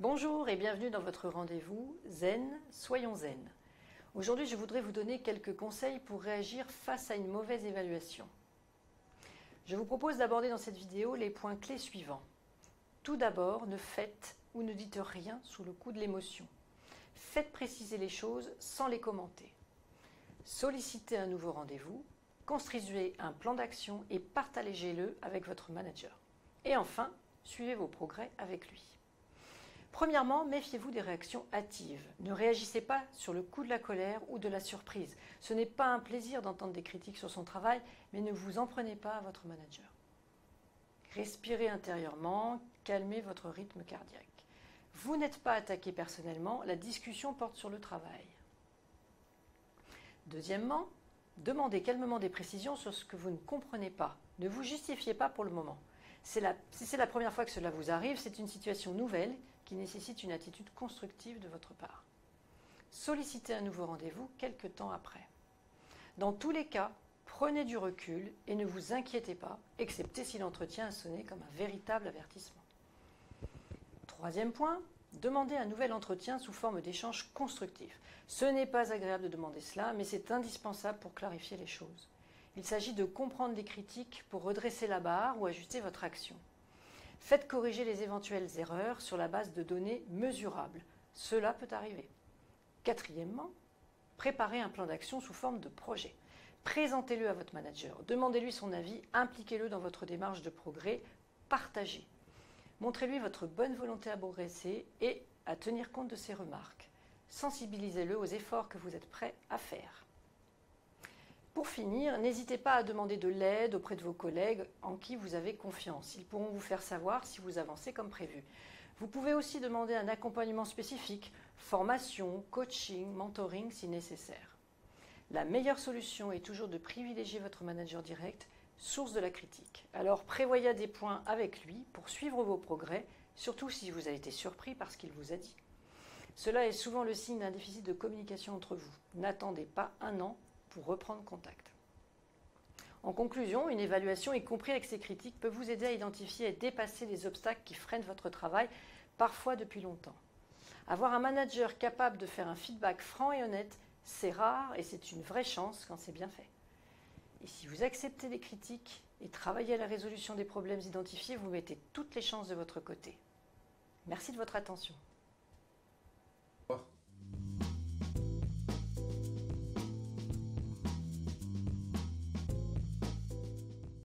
Bonjour et bienvenue dans votre rendez-vous Zen, soyons zen. Aujourd'hui, je voudrais vous donner quelques conseils pour réagir face à une mauvaise évaluation. Je vous propose d'aborder dans cette vidéo les points clés suivants. Tout d'abord, ne faites ou ne dites rien sous le coup de l'émotion. Faites préciser les choses sans les commenter. Sollicitez un nouveau rendez-vous, construisez un plan d'action et partagez-le avec votre manager. Et enfin, suivez vos progrès avec lui. Premièrement, méfiez-vous des réactions hâtives. Ne réagissez pas sur le coup de la colère ou de la surprise. Ce n'est pas un plaisir d'entendre des critiques sur son travail, mais ne vous en prenez pas à votre manager. Respirez intérieurement, calmez votre rythme cardiaque. Vous n'êtes pas attaqué personnellement, la discussion porte sur le travail. Deuxièmement, demandez calmement des précisions sur ce que vous ne comprenez pas. Ne vous justifiez pas pour le moment. Si c'est la première fois que cela vous arrive, c'est une situation nouvelle qui nécessite une attitude constructive de votre part. Sollicitez un nouveau rendez-vous quelque temps après. Dans tous les cas, prenez du recul et ne vous inquiétez pas, excepté si l'entretien a sonné comme un véritable avertissement. Troisième point, demandez un nouvel entretien sous forme d'échange constructif. Ce n'est pas agréable de demander cela, mais c'est indispensable pour clarifier les choses. Il s'agit de comprendre les critiques pour redresser la barre ou ajuster votre action. Faites corriger les éventuelles erreurs sur la base de données mesurables. Cela peut arriver. Quatrièmement, préparez un plan d'action sous forme de projet. Présentez-le à votre manager, demandez-lui son avis, impliquez-le dans votre démarche de progrès, partagez. Montrez-lui votre bonne volonté à progresser et à tenir compte de ses remarques. Sensibilisez-le aux efforts que vous êtes prêt à faire. Pour finir, n'hésitez pas à demander de l'aide auprès de vos collègues en qui vous avez confiance. Ils pourront vous faire savoir si vous avancez comme prévu. Vous pouvez aussi demander un accompagnement spécifique, formation, coaching, mentoring si nécessaire. La meilleure solution est toujours de privilégier votre manager direct, source de la critique. Alors prévoyez des points avec lui pour suivre vos progrès, surtout si vous avez été surpris par ce qu'il vous a dit. Cela est souvent le signe d'un déficit de communication entre vous. N'attendez pas un an pour reprendre contact. En conclusion, une évaluation, y compris avec ses critiques, peut vous aider à identifier et dépasser les obstacles qui freinent votre travail, parfois depuis longtemps. Avoir un manager capable de faire un feedback franc et honnête, c'est rare et c'est une vraie chance quand c'est bien fait. Et si vous acceptez les critiques et travaillez à la résolution des problèmes identifiés, vous mettez toutes les chances de votre côté. Merci de votre attention.